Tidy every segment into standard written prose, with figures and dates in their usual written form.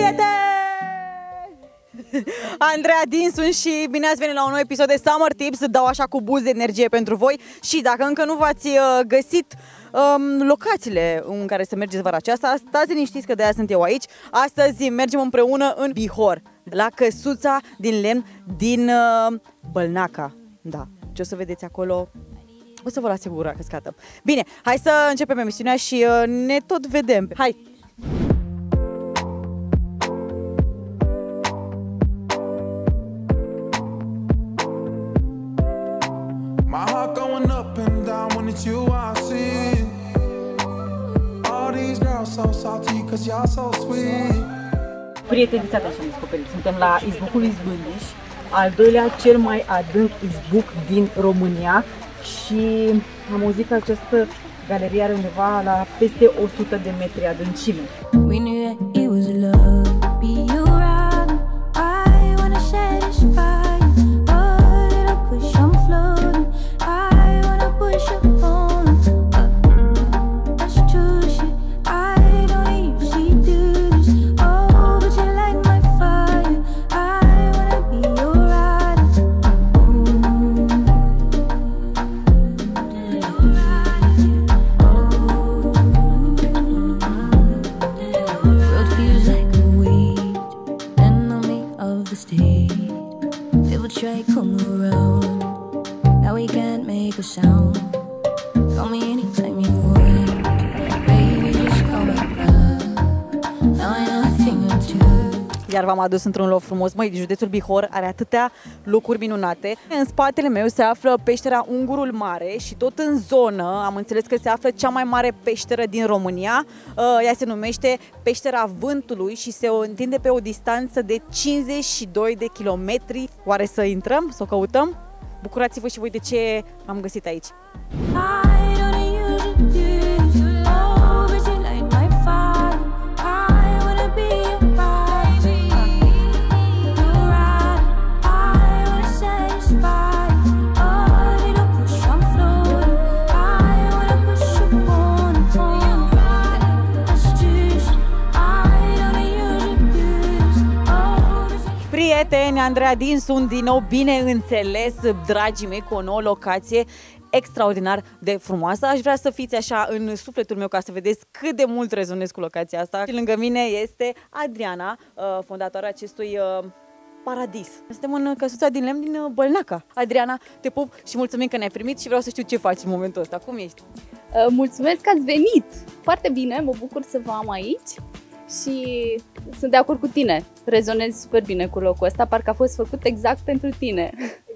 Andreea Din sunt și bine ați venit la un nou episod de Summer Tips. Dau așa cu buz de energie pentru voi. Și dacă încă nu v-ați găsit locațiile în care să mergeți vara aceasta, stați liniștiți că de-aia sunt eu aici. Astăzi mergem împreună în Bihor, la căsuța din lemn din Bălnaca. Da, ce o să vedeți acolo o să vă las sigura căscată. Bine, hai să începem emisiunea și ne tot vedem. Hai! My heart going up and down when it's you I see. All these girls so salty cause y'all so sweet. Prietenițatea și-am descoperit. Suntem la izbucul Izbândiș, al doilea cel mai adânc izbuc din România și am auzit că această galerie are undeva la peste 100 de metri adâncime. We knew that it was love, be you right. I wanna share this fire, a little push, I'm floating. I wanna push up on that's true shit. I don't usually do this. Oh, but you light my fire. I wanna be your rider. Road feels like a weight, enemy of the state. They will try to come around. Now we can't make a sound. Call me anytime you want. Baby, just call back now. Now I know a thing or two. Iar v-am adus într-un loc frumos. Măi, județul Bihor are atâtea locuri minunate. În spatele meu se află peștera Ungurul Mare și tot în zonă am înțeles că se află cea mai mare peșteră din România. Ea se numește Peștera Vântului și se întinde pe o distanță de 52 de kilometri. Oare să intrăm? Să o căutăm? Bucurați-vă și voi de ce am găsit aici. Prieteni, Andreea Din sunt din nou, bineînțeles, dragii mei, cu o nouă locație extraordinar de frumoasă. Aș vrea să fiți așa în sufletul meu ca să vedeți cât de mult rezonez cu locația asta. Și lângă mine este Adriana, fondatoarea acestui paradis. Suntem în căsuța din lemn din Bălnaca. Adriana, te pup și mulțumim că ne-ai primit și vreau să știu ce faci în momentul ăsta. Cum ești? Mulțumesc că ați venit! Foarte bine, mă bucur să vă am aici și sunt de acord cu tine. Rezonez super bine cu locul ăsta, parcă a fost făcut exact pentru tine.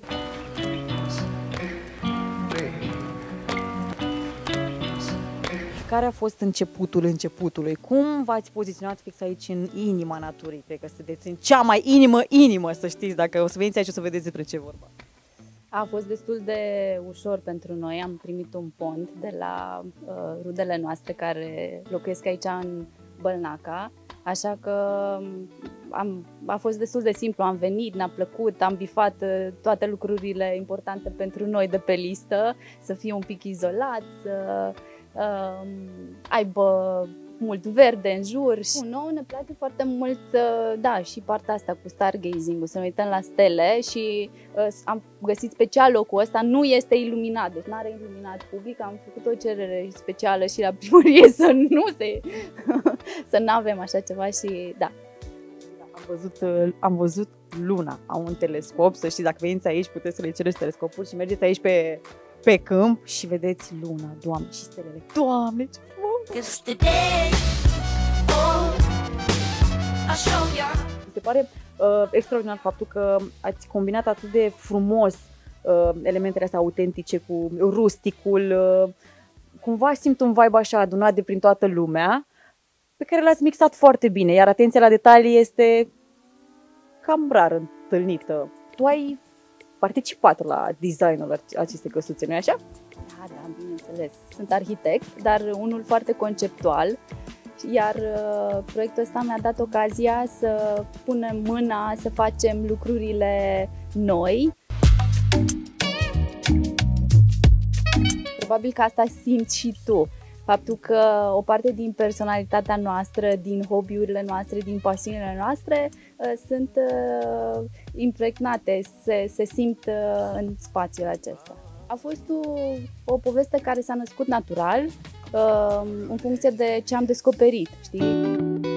Care a fost începutul începutului? Cum v-ați poziționat fix aici în inima naturii? Cred că sunteți în cea mai inimă, să știți, dacă o să veniți aici o să vedeți despre ce vorba. A fost destul de ușor pentru noi, am primit un pont de la rudele noastre care locuiesc aici în Bălnaca, așa că a fost destul de simplu, am venit, ne-a plăcut, am bifat toate lucrurile importante pentru noi de pe listă, să fie un pic izolat, să aibă mult verde în jur. Și nouă ne place foarte mult, da, și partea asta cu stargazing-ul, să ne uităm la stele și am găsit special locul ăsta, nu este iluminat, deci nu are iluminat public, am făcut o cerere specială și la primărie să nu avem așa ceva și da. Am văzut luna, am un telescop, să știți, dacă veniți aici puteți să le cereți telescopul și mergeți aici pe câmp și vedeți luna, Doamne, și stelele. Doamne, ce frumos! Mi se pare extraordinar faptul că ați combinat atât de frumos elementele astea autentice cu rusticul. Cumva simt un vibe așa adunat de prin toată lumea, pe care l-ați mixat foarte bine, iar atenția la detalii este cam rar întâlnită. Tu ai participat la designul acestei căsuțe, nu-i așa? Da, bineînțeles. Sunt arhitect, dar unul foarte conceptual, iar proiectul ăsta mi-a dat ocazia să punem mâna, să facem lucrurile noi. Probabil că asta simți și tu. Faptul că o parte din personalitatea noastră, din hobby-urile noastre, din pasiunile noastre sunt impregnate, se simt în spațiul acesta. A fost o poveste care s-a născut natural, în funcție de ce am descoperit, știi?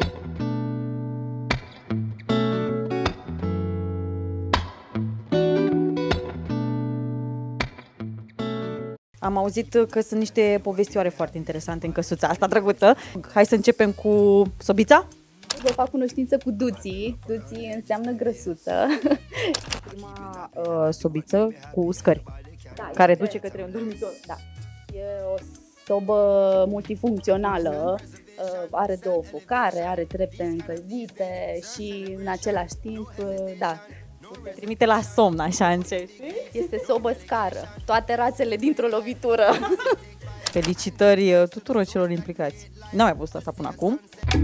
Am auzit că sunt niște povestioare foarte interesante în căsuța asta drăguță. Hai să începem cu sobița? Vă fac cunoștință cu Duții. Duții înseamnă grăsuță. Prima sobiță cu scări, care duce către un dormitor. Da. E o sobă multifuncțională, are 2 focare, are trepte încălzite și în același timp, da, Trimite la somn, așa încet. este sobă scară. Toate rațele dintr-o lovitură. Felicitări tuturor celor implicați. N-am mai văzut asta până acum.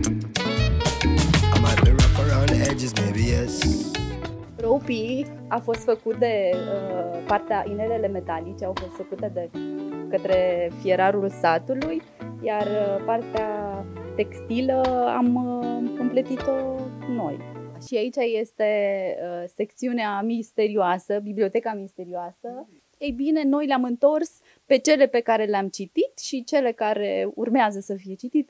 Ropii a fost făcut de partea, inelele metalice au fost făcute de către fierarul satului, iar partea textilă am împletit-o noi. Și aici este secțiunea misterioasă, biblioteca misterioasă. Ei bine, noi le-am întors pe cele pe care le-am citit și cele care urmează să fie citite.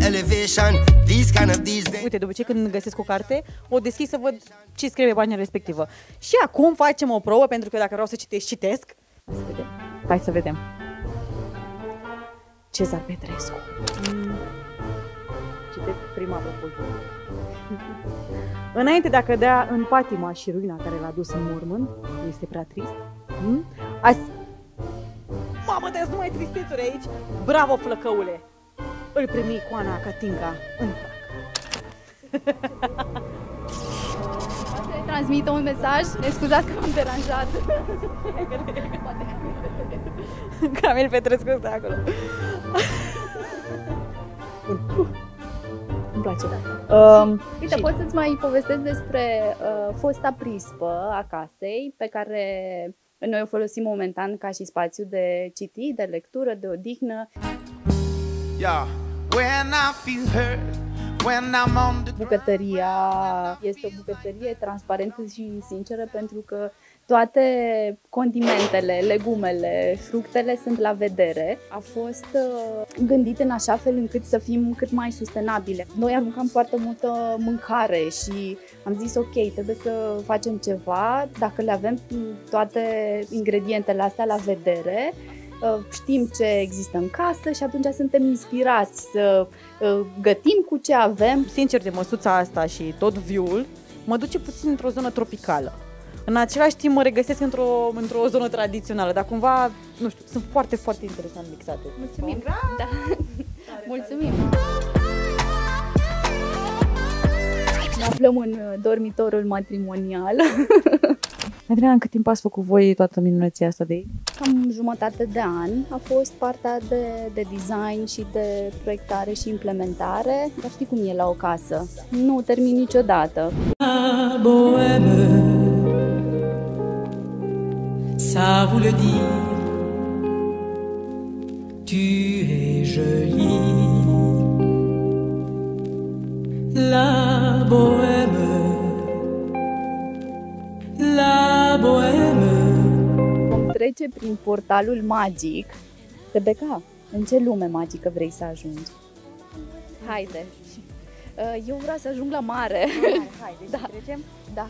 Uite, după ce când găsesc o carte, o deschid să văd ce scrie pe pagina respectivă. Și acum facem o probă, pentru că dacă vreau să citesc, citesc. Hai să vedem. Hai să vedem. Cezar Petrescu. Citesc prima propoziție. Înainte de a cădea în patima și ruina care l-a dus în mormânt, este prea trist. Mamă, dar nu mai tristețuri aici. Bravo, flăcăule! Îl primi cu Ana Catinca în prag. Transmit un mesaj. Ne scuzați că m-am deranjat. Camil Petrescu stă acolo. Îmi place, da. Uite, pot să-ți mai povestesc despre fosta prispă a casei, pe care noi o folosim momentan ca și spațiu de citit, de lectură, de odihnă. Bucătăria este o bucătărie transparentă și sinceră, pentru că toate condimentele, legumele, fructele sunt la vedere. A fost gândit în așa fel încât să fim cât mai sustenabile. Noi aruncam foarte multă mâncare și am zis ok, trebuie să facem ceva. Dacă le avem toate ingredientele astea la vedere, știm ce există în casă și atunci suntem inspirați să gătim cu ce avem. Sincer, de măsuța asta și tot view-ul mă duce puțin într-o zonă tropicală. În același timp mă regăsesc într-o zonă tradițională, dar cumva, nu știu, sunt foarte, foarte interesant mixate. Mulțumim! Da. Mulțumim! Ne aflăm în dormitorul matrimonial. Adriana, în cât timp ați făcut voi toată minunăția asta de aici? Cam jumătate de an a fost partea de design și de proiectare și implementare. Dar știi cum e la o casă? Nu termin niciodată. Ça vous le dit, tu es jolie, la bohème, la bohème. Vom trece prin portalul magic. Rebecca, în ce lume magică vrei să ajungi? Haide! Eu vreau să ajung la mare. Haide, da. trecem? Da.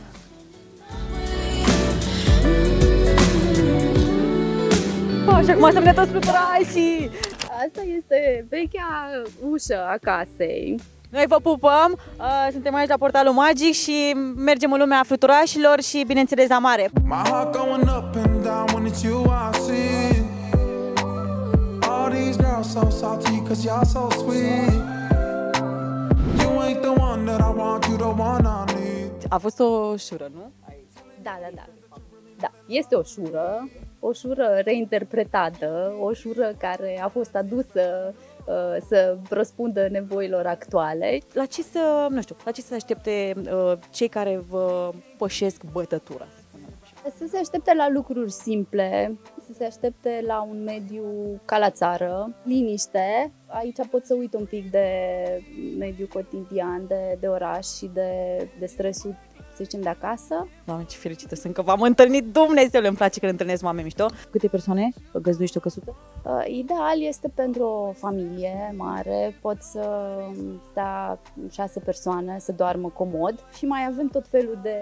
Și acum să vedem toți fluturașii! Asta este vechea ușă a casei. Noi vă pupăm, suntem aici la portalul magic și mergem în lumea fluturașilor și, bineînțeles, la mare. My heart going up and down when it's you I see. All these girls so salty cause you're so sweet. You ain't the one that I want, you the one I need. A fost o șură, nu? Da. Da, este o șură reinterpretată, o șură care a fost adusă să răspundă nevoilor actuale. La ce să aștepte cei care vă pășesc bătătura? Să se aștepte la lucruri simple, să se aștepte la un mediu ca la țară, liniște. Aici pot să uit un pic de mediul cotidian, de oraș și de stresul, să zicem, de acasă. Doamne, ce fericită sunt că v-am întâlnit, Dumnezeu, îmi place când întâlnesc oameni mișto. Câte persoane găzduiești o căsuță? Ideal este pentru o familie mare, pot să stea 6 persoane, să doarmă comod și mai avem tot felul de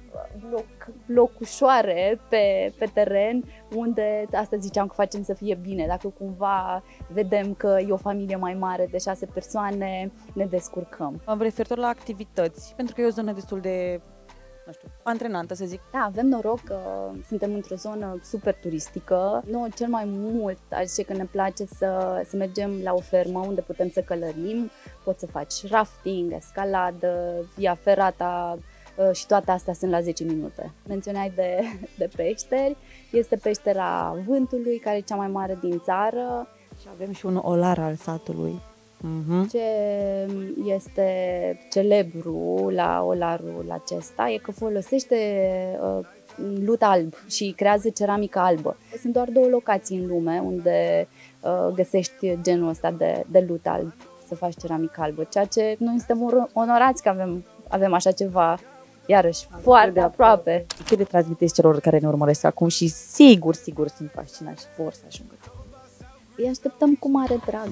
locușoare pe teren, unde, asta ziceam, că facem să fie bine. Dacă cumva vedem că e o familie mai mare de 6 persoane, ne descurcăm. Am referitor la activități, pentru că e o zonă destul de, nu știu, antrenantă, să zic. Da, avem noroc că suntem într-o zonă super turistică. Noi cel mai mult aș zice că ne place să mergem la o fermă unde putem să călărim. Poți să faci rafting, escaladă, via ferata și toate astea sunt la 10 minute. Menționai de peșteri. Este peștera Vântului, care e cea mai mare din țară. Și avem și un olar al satului. Ce este celebru la olarul acesta e că folosește lut alb și creează ceramică albă. Sunt doar 2 locații în lume unde găsești genul ăsta de lut alb, să faci ceramică albă, ceea ce noi suntem onorați că avem așa ceva, iarăși, foarte aproape. Ce le transmiteți celor care ne urmăresc acum și sigur sunt fascinați și vor să ajungă? Îi așteptăm cu mare drag.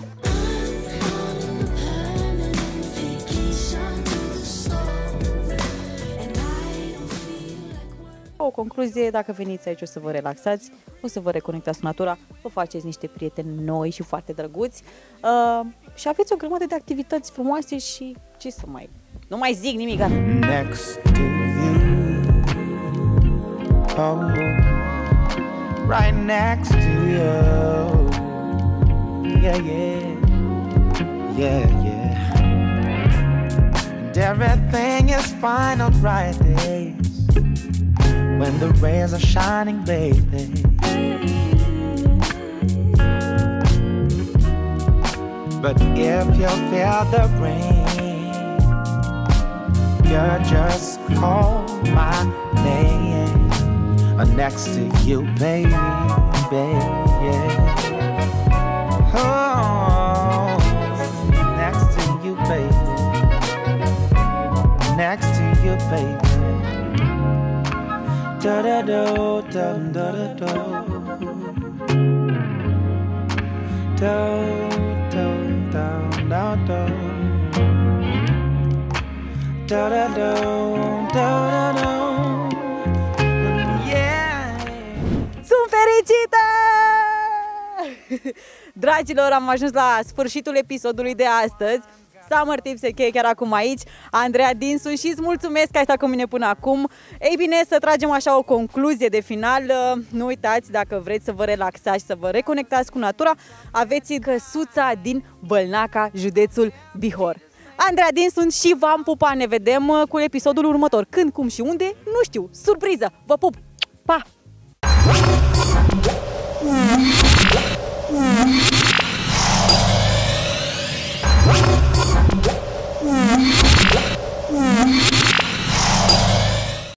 O concluzie, dacă veniți aici o să vă relaxați, o să vă reconectați cu natura, vă faceți niște prieteni noi și foarte drăguți și aveți o grămadă de activități frumoase și ce să mai... Nu mai zic nimic, gata! Next to you, oh, right next to you, yeah, yeah, yeah, yeah. And everything is fine on bright days when the rays are shining, baby. But if you feel the rain, you just call my name. Next to you, baby, yeah. Oh, next to you, baby. Next to you, baby. Da da do, da da da do. Do do do do do. Da da do, da da do. Sunt fericită! Dragilor, am ajuns la sfârșitul episodului de astăzi. Summer Tips se cheie chiar acum aici. Andreea Dinsu, și îți mulțumesc că ai stat cu mine până acum. Ei bine, să tragem așa o concluzie de final. Nu uitați, dacă vreți să vă relaxați și să vă reconectați cu natura, aveți căsuța din Bălnaca, județul Bihor. Andreea Dinsu și v-am pupat. Ne vedem cu episodul următor. Când, cum și unde, nu știu. Surpriză! Vă pup! Pa!